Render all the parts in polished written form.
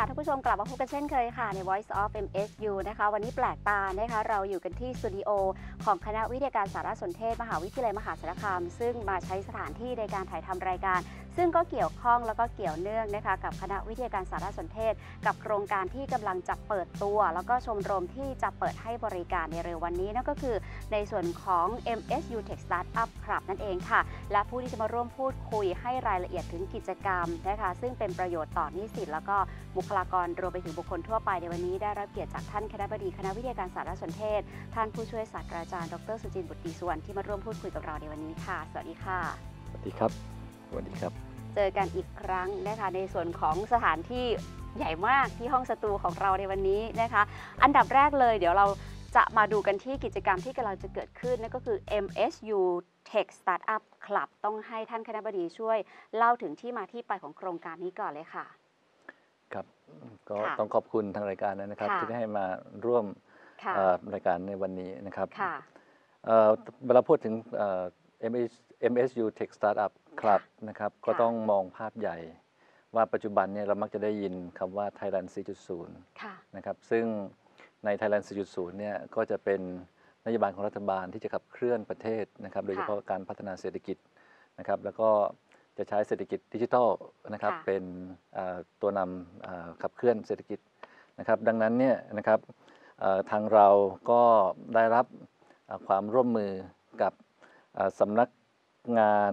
ท่านผู้ชมกลับมาพบกันเช่นเคยค่ะใน Voice of MSU นะคะวันนี้แปลกตานะคะเราอยู่กันที่สตูดิโอของคณะวิทยาการสารสนเทศมหาวิทยาลัยมหาสารคามซึ่งมาใช้สถานที่ในการถ่ายทำรายการซึ่งก็เกี่ยวข้องแล้วก็เกี่ยวเนื่องนะคะกับคณะวิทยาการสารสนเทศกับโครงการที่กำลังจะเปิดตัวแล้วก็ชมรมที่จะเปิดให้บริการในเร็ววันนี้นั่นก็คือในส่วนของ MSU Tech Startup Club นั่นเองค่ะและผู้ที่จะมาร่วมพูดคุยให้รายละเอียดถึงกิจกรรมนะคะซึ่งเป็นประโยชน์ต่อนิสิตแล้วก็บุคลากรรวมไปถึงบุคคลทั่วไปในวันนี้ได้รับเกียรติจากท่านคณบดีคณะวิทยาการสารสนเทศท่านผู้ช่วยศาสตราจารย์ดร.สุจินต์บุตรดีสุวรรณที่มาร่วมพูดคุยกับเราในวันนี้ค่ะสวัสดีค่ะสวัสดีครับสวัสดีครับเจอกันอีกครั้งนะคะในส่วนของสถานที่ใหญ่มากที่ห้องสตูของเราในวันนี้นะคะอันดับแรกเลยเดี๋ยวเราจะมาดูกันที่กิจกรรมที่กำลังจะเกิดขึ้นนั่นก็คือ MSU Tech Startup Club ต้องให้ท่านคณบดีช่วยเล่าถึงที่มาที่ไปของโครงการนี้ก่อนเลยค่ะครับก็ต้องขอบคุณทางรายการนะครับที่ได้ให้มาร่วมรายการในวันนี้นะครับเวลาพูดถึง MSU Tech Startup Club นะครับก็ต้องมองภาพใหญ่ว่าปัจจุบันเนี่ยเรามักจะได้ยินคำว่า Thailand 4.0 นะครับซึ่งใน Thailand 4.0 เนี่ยก็จะเป็นนโยบายของรัฐบาลที่จะขับเคลื่อนประเทศนะครับโดยเฉพาะการพัฒนาเศรษฐกิจนะครับแล้วก็จะใช้เศรษฐกิจดิจิทัลนะครับเป็นตัวนำขับเคลื่อนเศรษฐกิจนะครับดังนั้นเนี่ยนะครับทางเราก็ได้รับความร่วมมือกับสำนักงาน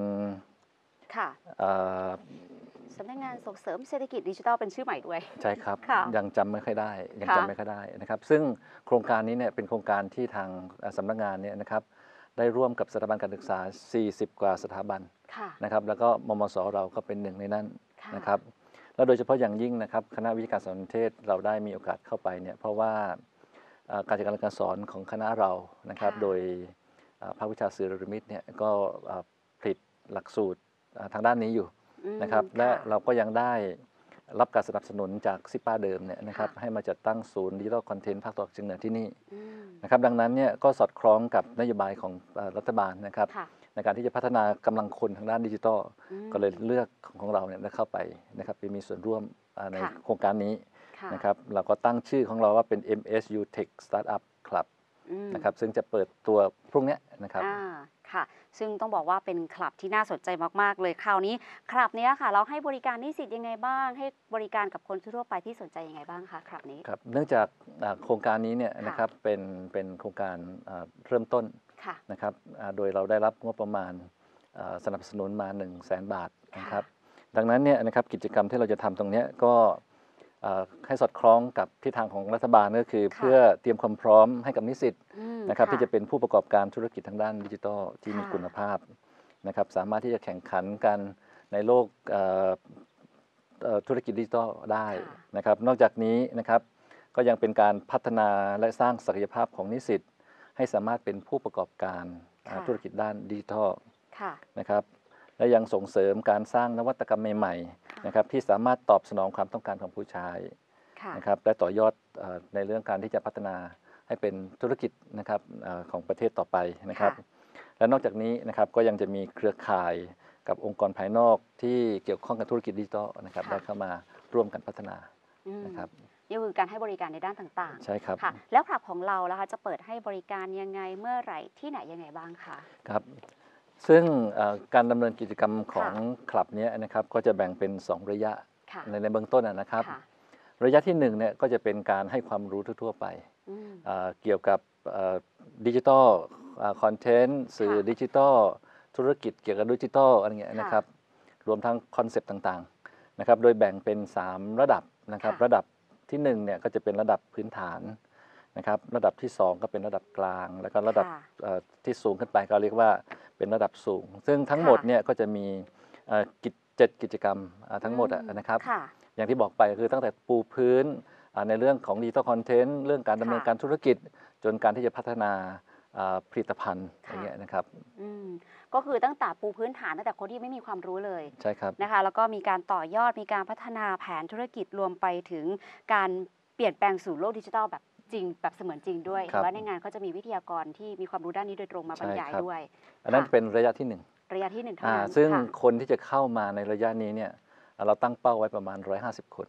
สำนักงานส่งเสริมเศรษฐกิจดิจิทัลเป็นชื่อใหม่ด้วยใช่ครับยังจำไม่ค่อยได้นะครับซึ่งโครงการนี้เนี่ยเป็นโครงการที่ทางสำนักงานเนี่ยนะครับได้ร่วมกับสถาบันการศึกษา40กว่าสถาบันนะครับแล้วก็มมส.เราก็เป็นหนึ่งในนั้นนะครับแล้วโดยเฉพาะอย่างยิ่งนะครับคณะวิทยาการสารสนเทศเราได้มีโอกาสเข้าไปเนี่ยเพราะว่าการจัดการสอนของคณะเรานะครับโดยภาควิชาสื่อรมิตเนี่ยก็ผลิตหลักสูตรทางด้านนี้อยู่นะครับและเราก็ยังได้รับการสนับสนุนจากซิป้าเดิมเนี่ยนะครับให้มาจัดตั้งศูนย์ดิจิทัลคอนเทนต์ภาคตะวันออกเฉียงเหนือที่นี่นะครับดังนั้นเนี่ยก็สอดคล้องกับนโยบายของรัฐบาลนะครับในการที่จะพัฒนากำลังคนทางด้านดิจิทัลก็เลยเลือกของเราเนี่ยเข้าไปนะครับไปมีส่วนร่วมในโครงการนี้นะครับเราก็ตั้งชื่อของเราว่าเป็น MSU Tech Startup Club นะครับซึ่งจะเปิดตัวพรุ่งนี้นะครับค่ะซึ่งต้องบอกว่าเป็นคลับที่น่าสนใจมากๆเลยคราวนี้คลับนี้ค่ะเราให้บริการนิสิตยังไงบ้างให้บริการกับคนทั่วไปที่สนใจยังไงบ้างคะคลับนี้ครับเนื่องจากโครงการนี้เนี่ยนะครับเป็นโครงการเริ่มต้นนะครับโดยเราได้รับงบประมาณสนับสนุนมา 100,000 บาทนะครับดังนั้นเนี่ยนะครับกิจกรรมที่เราจะทำตรงนี้ก็ให้สอดคล้องกับทิศทางของรัฐบาลก็คือเพื่อเตรียมความพร้อมให้กับนิสิตนะครับที่จะเป็นผู้ประกอบการธุรกิจทางด้านดิจิทัลที่มีคุณภาพนะครับสามารถที่จะแข่งขันกันในโลกธุรกิจดิจิทัลได้นะครับนอกจากนี้นะครับก็ยังเป็นการพัฒนาและสร้างศักยภาพของนิสิตให้สามารถเป็นผู้ประกอบการธุรกิจด้านดิจิทัลนะครับและยังส่งเสริมการสร้างนวัตกรรมใหม่ๆนะครับที่สามารถตอบสนองความต้องการของผู้ใช้นะครับและต่อยอดในเรื่องการที่จะพัฒนาให้เป็นธุรกิจนะครับของประเทศต่อไปนะครับและนอกจากนี้นะครับก็ยังจะมีเครือข่ายกับองค์กรภายนอกที่เกี่ยวข้องกับธุรกิจดิจิทัลนะครับได้เข้ามาร่วมกันพัฒนานะครับนี่คือการให้บริการในด้านต่างๆใช่ครับค่ะแล้วคลับของเราล่ะคะจะเปิดให้บริการยังไงเมื่อไหร่ที่ไหนยังไงบ้างคะครับซึ่งการดำเนินกิจกรรมของคลับนี้นะครับก็จะแบ่งเป็น2ระยะในเบื้องต้นนะครับระยะที่1เนี่ยก็จะเป็นการให้ความรู้ทั่วไปเกี่ยวกับดิจิทัลคอนเทนต์สื่อดิจิทัลธุรกิจเกี่ยวกับดิจิทัลอะไรเงี้ยนะครับรวมทั้งคอนเซปต์ต่างๆนะครับโดยแบ่งเป็น3ระดับนะครับระดับที่1เนี่ยก็จะเป็นระดับพื้นฐานนะครับระดับที่2ก็เป็นระดับกลางแล้วก็ระดับที่สูงขึ้นไปก็เรียกว่าเป็นระดับสูงซึ่งทั้งหมดเนี่ยก็จะมี7กิจกรรมทั้งหมดนะครับอย่างที่บอกไปคือตั้งแต่ปูพื้นในเรื่องของดิจิทัลคอนเทนต์เรื่องการดำเนินการธุรกิจจนการที่จะพัฒนาผลิตภัณฑ์อย่างเงี้ยนะครับก็คือตั้งแต่ปูพื้นฐานตั้งแต่คนที่ไม่มีความรู้เลยใช่ครับนะคะแล้วก็มีการต่อยอดมีการพัฒนาแผนธุรกิจรวมไปถึงการเปลี่ยนแปลงสู่โลกดิจิทัลแบบจริงแบบเสมือนจริงด้วยว่าในงานเขาจะมีวิทยากรที่มีความรู้ด้านนี้โดยตรงมาบรรยายด้วยอันนั้นเป็นระยะที่1 ระยะที่1เท่านั้นซึ่งคนที่จะเข้ามาในระยะนี้เนี่ยเราตั้งเป้าไว้ประมาณ150 คน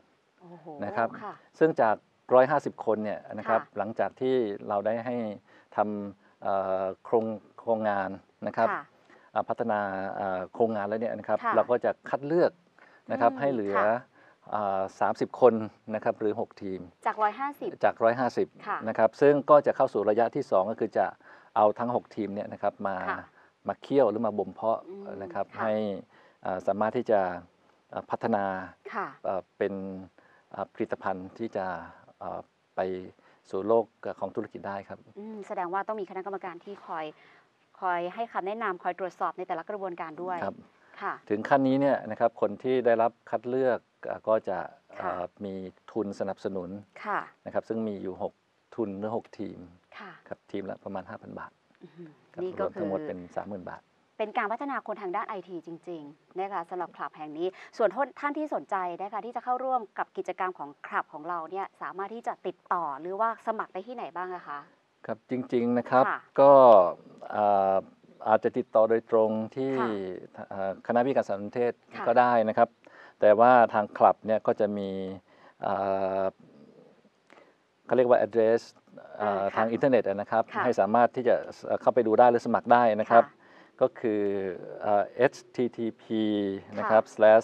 นะครับค่ะซึ่งจาก 150 คนเนี่ยนะครับหลังจากที่เราได้ให้ทำโครงงานนะครับพัฒนาโครงงานแล้วเนี่ยนะครับเราก็จะคัดเลือกนะครับให้เหลือ30 คนนะครับหรือ 6 ทีมจาก 150นะครับซึ่งก็จะเข้าสู่ระยะที่ 2 ก็คือจะเอาทั้ง 6 ทีมเนี่ยนะครับมาเคี่ยวหรือมาบ่มเพาะนะครับให้สามารถที่จะพัฒนาเป็นผลิตภัณฑ์ที่จะไปสู่โลกของธุรกิจได้ครับแสดงว่าต้องมีคณะกรรมการที่คอยให้คำแนะนำคอยตรวจสอบในแต่ละกระบวนการด้วยครับถึงขั้นนี้เนี่ยนะครับคนที่ได้รับคัดเลือกก็จะมีทุนสนับสนุนนะครับซึ่งมีอยู่ 6 ทุนหรือ 6 ทีมครับทีมละประมาณ 5,000 บาทนี่ก็คือทั้งหมดเป็น 30,000 บาทเป็นการพัฒนาคนทางด้านไอทีจริงๆนะคะสำหรับคลับแห่งนี้ส่วนท่านที่สนใจนะคะที่จะเข้าร่วมกับกิจกรรมของคลับของเราเนี่ยสามารถที่จะติดต่อหรือว่าสมัครได้ที่ไหนบ้างคะครับจริงๆนะครับก็อาจจะติดต่อโดยตรงที่คณะวิทยาการสารสนเทศก็ได้นะครับแต่ว่าทางคลับเนี่ยก็จะมีเขาเรียกว่า address ทางอินเทอร์เน็ตนะครับให้สามารถที่จะเข้าไปดูได้หรือสมัครได้นะครับก็คือ http นะครับ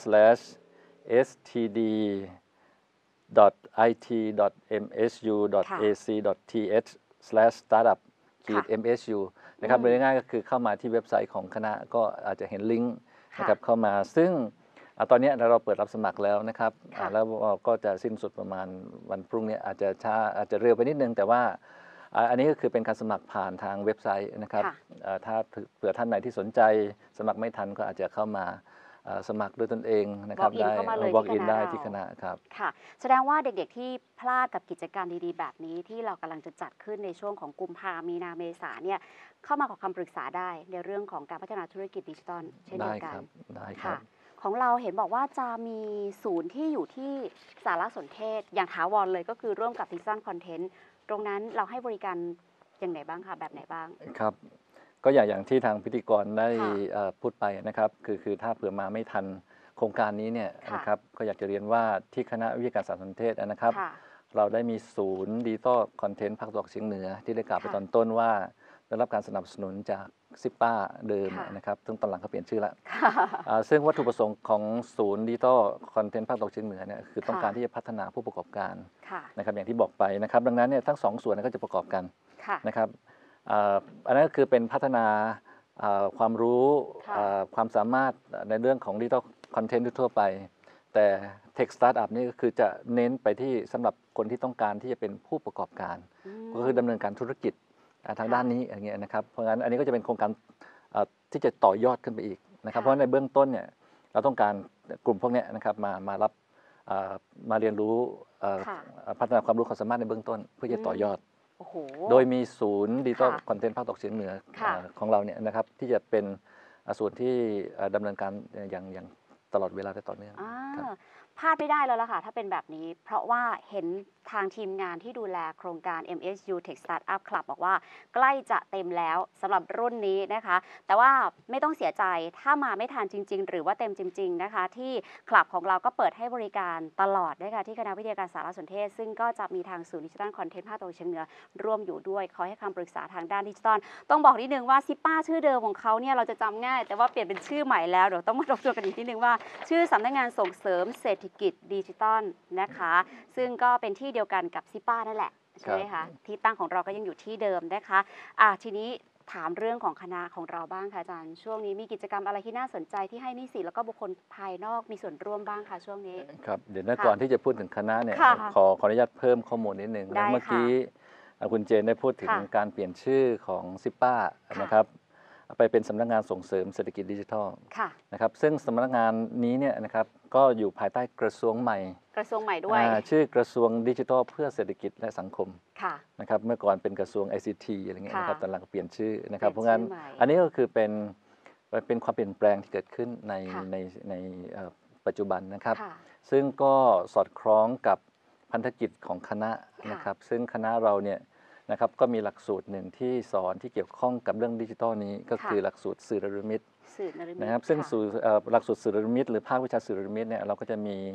std.it.msu.ac.th/startup-msu นะครับโดยง่ายก็คือเข้ามาที่เว็บไซต์ของคณะก็อาจจะเห็นลิงก์นะครับเข้ามาซึ่งตอนนี้เราเปิดรับสมัครแล้วนะครับแล้วก็จะสิ้นสุดประมาณวันพรุ่งนี้อาจจะช้าอาจจะเร็วไปนิดนึงแต่ว่าอันนี้ก็คือเป็นการสมัครผ่านทางเว็บไซต์นะครับถ้าเผื่อท่านไหนที่สนใจสมัครไม่ทันก็อาจจะเข้ามาสมัครด้วยตนเองนะครับได้ walk in ได้ที่คณะครับค่ะแสดงว่าเด็กๆที่พลาดกับกิจกรรมดีๆแบบนี้ที่เรากำลังจะจัดขึ้นในช่วงของกุมภามีนาเมษาเนี่ยเข้ามาขอคำปรึกษาได้ในเรื่องของการพัฒนาธุรกิจดิจิทัลเช่นเดียวกันได้ครับของเราเห็นบอกว่าจะมีศูนย์ที่อยู่ที่สารสนเทศอย่างถาวรเลยก็คือร่วมกับดิจิทัลคอนเทนต์ตรงนั้นเราให้บริการอย่างไหนบ้างคะแบบไหนบ้างครับก็อย่างที่ทางพิธีกรได้พูดไปนะครับคือถ้าเผื่อมาไม่ทันโครงการนี้เนี่ยนะครับก็อยากจะเรียนว่าที่คณะวิทยาการสารสนเทศนะครับเราได้มีศูนย์ดิจิทัลคอนเทนต์ภาคตะวันออกเฉียงเหนือที่ได้กล่าวไปตอนต้นว่าได้รับการสนับสนุนจากซิปป้าเดิมนะครับซึ่งตอนหลังเขาเปลี่ยนชื่อแล้วซึ่งวัตถุประสงค์ของศูนย์ดิจิทัลคอนเทนต์ภาคตะวันออกเฉียงเหนือเนี่ยคือต้องการที่จะพัฒนาผู้ประกอบการนะครับอย่างที่บอกไปนะครับดังนั้นเนี่ยทั้ง2ส่วนก็จะประกอบกันนะครับอันนั้นก็คือเป็นพัฒนาความรู้ความสามารถในเรื่องของดิจิทัลคอนเทนต์ทั่วไปแต่ Tech Startup นี่ก็คือจะเน้นไปที่สำหรับคนที่ต้องการที่จะเป็นผู้ประกอบการก็คือดำเนินการธุรกิจทางด้านนี้อย่างเงี้ยนะครับเพราะงั้นอันนี้ก็จะเป็นโครงการที่จะต่อยอดขึ้นไปอีกนะครับเพราะในเบื้องต้นเนี่ยเราต้องการกลุ่มพวกนี้นะครับมารับมาเรียนรู้พัฒนาความรู้ความสามารถในเบื้องต้นเพื่อจะต่อยอดโดยมีศูนย์ดิจิทัลคอนเทนต์ภาคตะวันออกเฉียงเหนือของเราเนี่ยนะครับที่จะเป็นส่วนที่ดำเนินการอย่างตลอดเวลาและต่อเนื่องพลาดไม่ได้แล้วล่ะค่ะถ้าเป็นแบบนี้เพราะว่าเห็นทางทีมงานที่ดูแลโครงการ MSU Tech Startup Club บอกว่าใกล้จะเต็มแล้วสำหรับรุ่นนี้นะคะแต่ว่าไม่ต้องเสียใจถ้ามาไม่ทันจริงๆหรือว่าเต็มจริงๆนะคะที่คลับของเราก็เปิดให้บริการตลอดนะคะที่คณะวิทยาการสารสนเทศซึ่งก็จะมีทางศูนย์ดิจิทัลคอนเทนต์ภาคตะวันออกเฉียงเหนือร่วมอยู่ด้วยคอยให้คำปรึกษาทางด้านดิจิทัลต้องบอกนิดนึงว่าซิปป้าชื่อเดิมของเขาเนี่ยเราจะจำง่ายแต่ว่าเปลี่ยนเป็นชื่อใหม่แล้วเดี๋ยวต้องมาทบทวนกันอีกนิดนึงว่าชื่อสำนักงานส่งเสริมเศรษฐกิจดิจิทัลนะคะซึ่งก็เป็นที่เดียวกันกับซิป้านั่นแหละใช่ไหมคะที่ตั้งของเราก็ยังอยู่ที่เดิมนะคะทีนี้ถามเรื่องของคณะของเราบ้างค่ะอาจารย์ช่วงนี้มีกิจกรรมอะไรที่น่าสนใจที่ให้นิสิตแล้วก็บุคคลภายนอกมีส่วนร่วมบ้างคะช่วงนี้ครับเดี๋ยวก่อนที่จะพูดถึงคณะเนี่ยขออนุญาตเพิ่มข้อมูลนิดนึงเมื่อกี้คุณเจนได้พูดถึงการเปลี่ยนชื่อของซิป้านะครับไปเป็นสำนักงานส่งเสริมเศรษฐกิจดิจิทัลนะครับซึ่งสำนักงานนี้เนี่ยนะครับก็อยู่ภายใต้กระทรวงใหม่ด้วยชื่อกระทรวงดิจิทัลเพื่อเศรษฐกิจและสังคมนะครับเมื่อก่อนเป็นกระทรวง ICT อะไรเงี้ยนะครับตอนหลังเปลี่ยนชื่อนะครับเพราะงั้นอันนี้ก็คือเป็นความเปลี่ยนแปลงที่เกิดขึ้นในปัจจุบันนะครับซึ่งก็สอดคล้องกับพันธกิจของคณะนะครับซึ่งคณะเราเนี่ยนะครับก็มีหลักสูตรหนึ่งที่สอนที่เกี่ยวข้องกับเรื่องดิจิทัลนี้ก็คือหลักสูตรสื่อนฤมิตนะครับซึ่งหลักสูตรสื่อนฤมิตหรือภาควิชาสื่อนฤมิตเนี่ยเราก็จะมี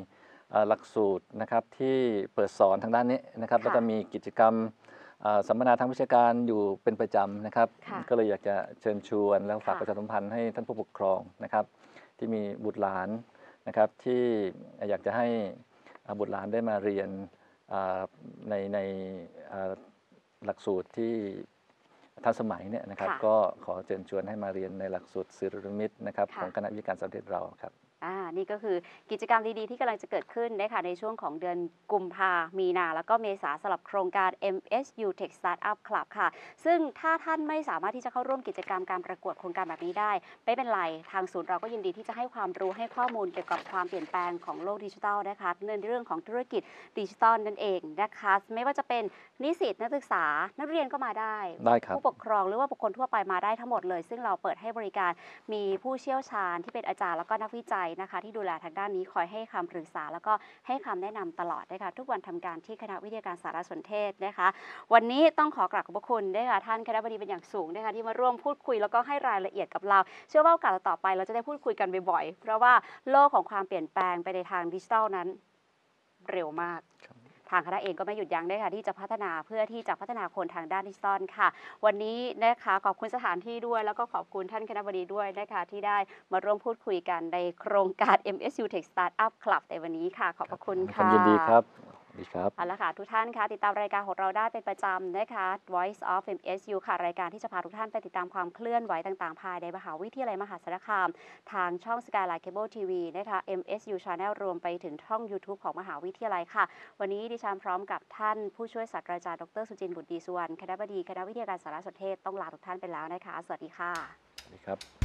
หลักสูตรนะครับที่เปิดสอนทางด้านนี้นะครับแล้วก็มีกิจกรรมสัมมนาทางวิชาการอยู่เป็นประจำนะครับก็เลยอยากจะเชิญชวนแล้วฝากประชาสัมพันธ์ให้ท่านผู้ปกครองนะครับที่มีบุตรหลานนะครับที่อยากจะให้บุตรหลานได้มาเรียนในหลักสูตรที่ทันสมัยเนี่ยนะครับก็ขอเชิญชวนให้มาเรียนในหลักสูตรศิริมิตรนะครับของคณะวิทยาการสารสนเทศเราครับนี่ก็คือกิจกรรมดีๆที่กำลังจะเกิดขึ้นนะคะในช่วงของเดือนกุมภามีนาแล้วก็เมษาสำหรับโครงการ MSU Tech Startup Club ค่ะซึ่งถ้าท่านไม่สามารถที่จะเข้าร่วมกิจกรรมการประกวดโครงการแบบนี้ได้ไม่เป็นไรทางศูนย์เราก็ยินดีที่จะให้ความรู้ให้ข้อมูลเกี่ยวกับความเปลี่ยนแปลงของโลกดิจิทัลนะคะในเรื่องของธุรกิจดิจิทัลนั่นเองนะคะไม่ว่าจะเป็นนิสิตนักศึกษานักเรียนก็มาได้ผู้ปกครองหรือว่าบุคคลทั่วไปมาได้ทั้งหมดเลยซึ่งเราเปิดให้บริการมีผู้เชี่ยวชาญที่เป็นอาจารย์แล้วก็นักวิจัยนะคะที่ดูแลทางด้านนี้คอยให้คำปรึกษาแล้วก็ให้คำแนะนำตลอดนะคะทุกวันทำการที่คณะวิทยาการสารสนเทศนะคะวันนี้ต้องขอกราบขอบพระคุณนะคะท่านคณบดีเป็นอย่างสูงนะคะที่มาร่วมพูดคุยแล้วก็ให้รายละเอียดกับเราเชื่อว่าโอกาสต่อไปเราจะได้พูดคุยกันบ่อยๆเพราะว่าโลกของความเปลี่ยนแปลงไปในทางดิจิทัลนั้นเร็วมากทางคณะเองก็ไม่หยุดยั้งด้วยค่ะที่จะพัฒนาเพื่อที่จะพัฒนาคนทางด้านดิจิทัลค่ะวันนี้นะคะขอบคุณสถานที่ด้วยแล้วก็ขอบคุณท่านคณบดีด้วยนะคะที่ได้มาร่วมพูดคุยกันในโครงการ MSU Tech Startup Club ในวันนี้ค่ะขอบพระคุณค่ะยินดีครับเอาละค่ะทุกท่านคะติดตามรายการของเราได้เป็นประจำนะคะ Voice of MSU ค่ะรายการที่จะพาทุกท่านไปติดตามความเคลื่อนไหวต่างๆภายในมหาวิทยาลัยมหาสารคามทางช่อง Skyline Cable TV นะคะ MSU Channel รวมไปถึงช่อง YouTube ของมหาวิทยาลัยค่ะวันนี้ดิฉันพร้อมกับท่านผู้ช่วยศาสตราจารย์ดร.สุจินต์บุตรดีสุวรรณคณบดีคณะวิทยาการสารสนเทศต้องลาทุกท่านไปแล้วนะคะสวัสดีค่ะสวัสดีครับ